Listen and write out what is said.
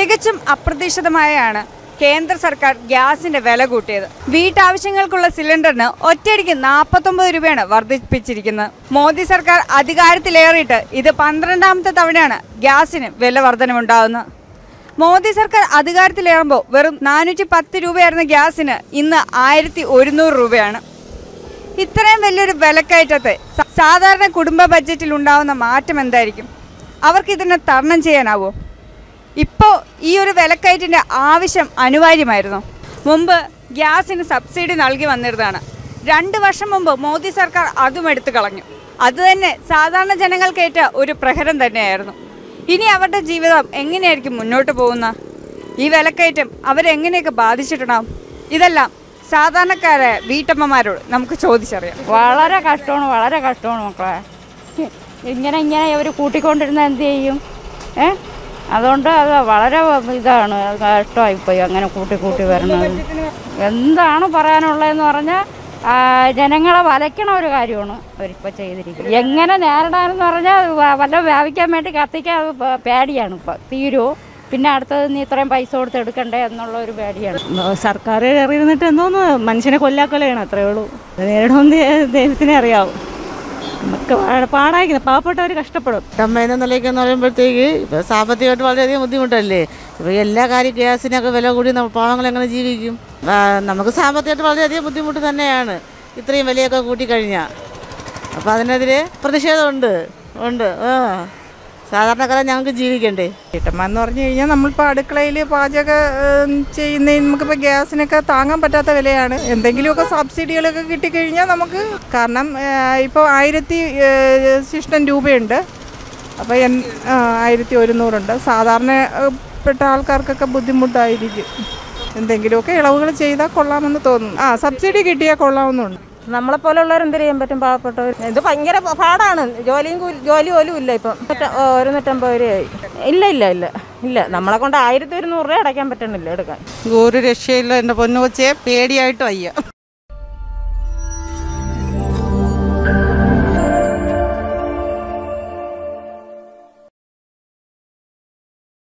തികച്ചും അപ്രതീക്ഷിതമായാണ് കേന്ദ്ര സർക്കാർ ഗ്യാസിന്റെ വില കൂട്ടിയത്. വീട്ടാവശ്യങ്ങൾക്കുള്ള സിലിണ്ടറിന് ഒറ്റയടിക്ക് 49 രൂപയാണ് വർദ്ധിപ്പിച്ചിരിക്കുന്നത്. മോദി സർക്കാർ അധികാരത്തിലേറിയിട്ട് ഇത് 12ാമത്തെ തവണയാണ് ഗ്യാസിന് വില വർധനമുണ്ടാകുന്നത്. മോദി സർക്കാർ അധികാരത്തിലേറുമ്പോൾ വെറും 410 രൂപയായിരുന്ന ഗ്യാസിന് ഇന്ന് 1100 രൂപയാണ്. ഇത്രയും വലിയൊരു വിലക്കയറ്റത്തെ സാധാരണ കുടുംബ ബഡ്ജറ്റിൽ ഉണ്ടാകുന്ന മാറ്റം എന്തായിരിക്കും? അവർക്കിതിനെ തരണം ചെയ്യാനാവോ? ഇപ്പോൾ ഈ ഒരു വിലക്കയറ്റിൻ്റെ ആവശ്യം അനിവാര്യമായിരുന്നു. മുമ്പ് ഗ്യാസിന് സബ്സിഡി നൽകി വന്നിരുന്നതാണ്. 2 വർഷം മുമ്പ് മോദി സർക്കാർ അതും എടുത്തു കളഞ്ഞു. അതുതന്നെ സാധാരണ ജനങ്ങൾക്കേറ്റ ഒരു പ്രഹരം തന്നെയായിരുന്നു. ഇനി അവരുടെ ജീവിതം എങ്ങനെയായിരിക്കും മുന്നോട്ട് പോകുന്നത്? ഈ വിലക്കയറ്റം അവരെങ്ങനെയൊക്കെ ബാധിച്ചിട്ടുണ്ടാകും? ഇതെല്ലാം സാധാരണക്കാരായ വീട്ടമ്മമാരോട് നമുക്ക് ചോദിച്ചറിയാം. വളരെ കഷ്ടമാണ് മക്കളെ. ഇങ്ങനെ അവർ കൂട്ടിക്കൊണ്ടിരുന്ന എന്ത് ചെയ്യും? അതുകൊണ്ട് അത് വളരെ ഇതാണ്, കഷ്ടമായിപ്പോയി അങ്ങനെ കൂട്ടി വരണത്. എന്താണ് പറയാനുള്ളതെന്ന് പറഞ്ഞാൽ ജനങ്ങളെ വലയ്ക്കണ ഒരു കാര്യമാണ് അവരിപ്പോൾ ചെയ്തിരിക്കുന്നത്. എങ്ങനെ നേരിടാനെന്ന് പറഞ്ഞാൽ വല്ല വ്യാപിക്കാൻ വേണ്ടി കത്തിക്കാൻ പേടിയാണ്. ഇപ്പോൾ തീരുമോ, പിന്നെ അടുത്തത് നീ ഇത്രയും പൈസ കൊടുത്ത് എടുക്കണ്ടേ എന്നുള്ള ഒരു പേടിയാണ്. സർക്കാർ കയറിയിരുന്നിട്ട് എന്തോന്ന് മനുഷ്യനെ കൊല്ലാക്കൊലയാണ്, അത്രയേ ഉള്ളൂ. നേരിടുമെന്ന് ദൈവത്തിനെ അറിയാവും. നമുക്ക് പാടായിരിക്കുന്നു, പാവപ്പെട്ടവർ കഷ്ടപ്പെടും. അമ്മ എന്ന നിലയ്ക്കെന്ന് പറയുമ്പോഴത്തേക്ക് ഇപ്പോൾ സാമ്പത്തികമായിട്ട് വളരെയധികം ബുദ്ധിമുട്ടല്ലേ. ഇപ്പോൾ എല്ലാ കാര്യം ഗ്യാസിനൊക്കെ വില കൂടി പാവങ്ങൾ എങ്ങനെ ജീവിക്കും? നമുക്ക് സാമ്പത്തികമായിട്ട് വളരെയധികം ബുദ്ധിമുട്ട് തന്നെയാണ് ഇത്രയും വിലയൊക്കെ കൂട്ടിക്കഴിഞ്ഞാൽ. അപ്പോൾ അതിനെതിരെ പ്രതിഷേധമുണ്ട്. സാധാരണക്കാരെ ഞങ്ങൾക്ക് ജീവിക്കണ്ടേ. വീട്ടമ്മ പറഞ്ഞു കഴിഞ്ഞാൽ നമ്മളിപ്പോൾ അടുക്കളയിൽ പാചകം ചെയ്യുന്നതിന് നമുക്കിപ്പോൾ ഗ്യാസിനൊക്കെ താങ്ങാൻ പറ്റാത്ത വിലയാണ്. എന്തെങ്കിലുമൊക്കെ സബ്സിഡികളൊക്കെ കിട്ടിക്കഴിഞ്ഞാൽ നമുക്ക്, കാരണം ഇപ്പോൾ 1000 രൂപയുണ്ട്. അപ്പോൾ 1100 സാധാരണപ്പെട്ട ആൾക്കാർക്കൊക്കെ ബുദ്ധിമുട്ടായിരിക്കും. എന്തെങ്കിലുമൊക്കെ ഇളവുകൾ ചെയ്താൽ കൊള്ളാമെന്ന് തോന്നുന്നു. സബ്സിഡി കിട്ടിയാൽ കൊള്ളാമെന്നുണ്ട്. നമ്മളെപ്പോലുള്ളവർ എന്ത് ചെയ്യാൻ പറ്റും? പാവപ്പെട്ടവർ ഇത് ഭയങ്കര പാടാണ്. ജോലി പോലും ഇല്ല. ഇപ്പം 150 രൂപയായി. ഇല്ല നമ്മളെ കൊണ്ട് 1100 രൂപ അടയ്ക്കാൻ പറ്റണില്ല എടുക്കാൻ. ഒരു രക്ഷയില്ല. എൻ്റെ പൊന്നു കൊച്ചേ, പേടിയായിട്ട് വയ്യ.